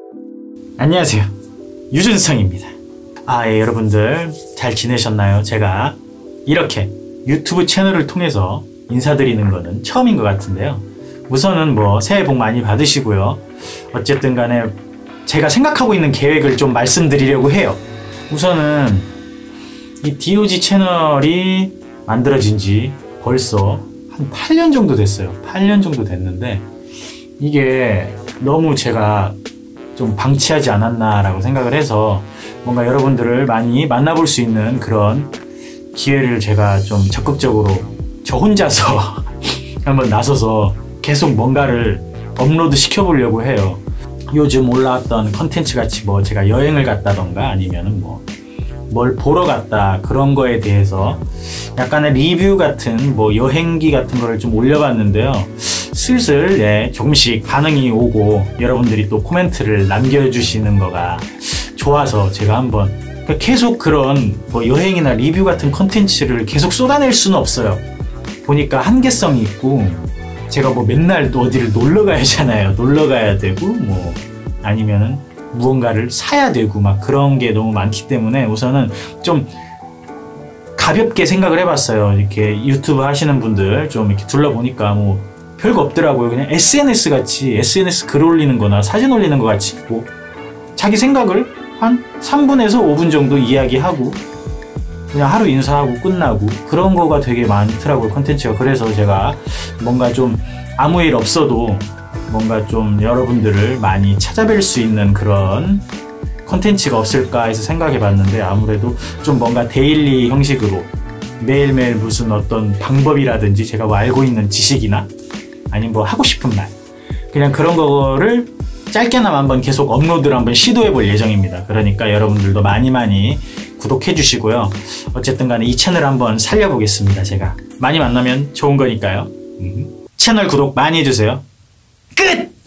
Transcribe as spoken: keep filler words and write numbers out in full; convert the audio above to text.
안녕하세요, 유준성입니다. 아, 예, 여러분들 잘 지내셨나요? 제가 이렇게 유튜브 채널을 통해서 인사드리는 거는 처음인 것 같은데요. 우선은 뭐 새해 복 많이 받으시고요. 어쨌든 간에 제가 생각하고 있는 계획을 좀 말씀드리려고 해요. 우선은 이 디오지 채널이 만들어진 지 벌써 한 팔 년 정도 됐어요. 팔 년 정도 됐는데 이게 너무 제가 좀 방치하지 않았나 라고 생각을 해서 뭔가 여러분들을 많이 만나볼 수 있는 그런 기회를 제가 좀 적극적으로 저 혼자서 한번 나서서 계속 뭔가를 업로드 시켜보려고 해요. 요즘 올라왔던 컨텐츠 같이 뭐 제가 여행을 갔다던가 아니면은 뭐 뭘 보러 갔다 그런 거에 대해서 약간의 리뷰 같은 뭐 여행기 같은 거를 좀 올려봤는데요. 슬슬 예, 조금씩 반응이 오고 여러분들이 또 코멘트를 남겨주시는 거가 좋아서 제가 한번 계속 그런 뭐 여행이나 리뷰 같은 컨텐츠를 계속 쏟아낼 수는 없어요. 보니까 한계성이 있고 제가 뭐 맨날 또 어디를 놀러 가야잖아요. 놀러 가야 되고 뭐 아니면은 무언가를 사야 되고 막 그런 게 너무 많기 때문에 우선은 좀 가볍게 생각을 해봤어요. 이렇게 유튜브 하시는 분들 좀 이렇게 둘러보니까 뭐 별거 없더라고요. 그냥 에스엔에스 같이 에스엔에스 글 올리는 거나 사진 올리는 거 같이 뭐 자기 생각을 한 삼 분에서 오 분 정도 이야기하고 그냥 하루 인사하고 끝나고 그런 거가 되게 많더라고요, 컨텐츠가. 그래서 제가 뭔가 좀 아무 일 없어도 뭔가 좀 여러분들을 많이 찾아뵐 수 있는 그런 컨텐츠가 없을까 해서 생각해 봤는데 아무래도 좀 뭔가 데일리 형식으로 매일매일 무슨 어떤 방법이라든지 제가 뭐 알고 있는 지식이나 아니면 뭐 하고 싶은 말 그냥 그런 거를 짧게나마 한번 계속 업로드를 한번 시도해 볼 예정입니다. 그러니까 여러분들도 많이 많이 구독해 주시고요. 어쨌든 간에 이 채널 한번 살려보겠습니다. 제가 많이 만나면 좋은 거니까요. 음. 채널 구독 많이 해주세요. 끝!